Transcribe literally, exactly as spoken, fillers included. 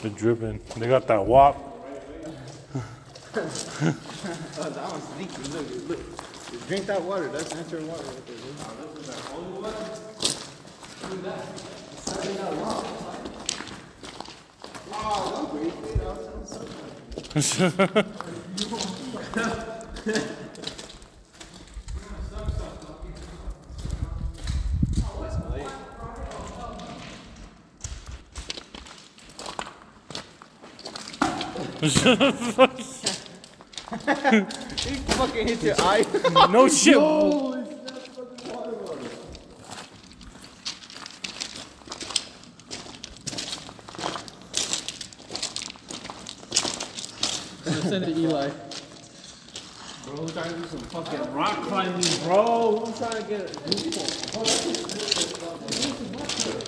They're dripping. They got that wop. Oh, that one's leaking. Look, look. Drink that water. That's natural water right there. Dude. Oh, this is that holy water? Look at that. It's sucking that water. Oh, don't breathe it. I'll tell something. He fucking hit your eye. No shit. No, it's not fucking water water. Send it to Eli. Bro, who's trying to do some fucking rock climbing, bro? Who's trying to get a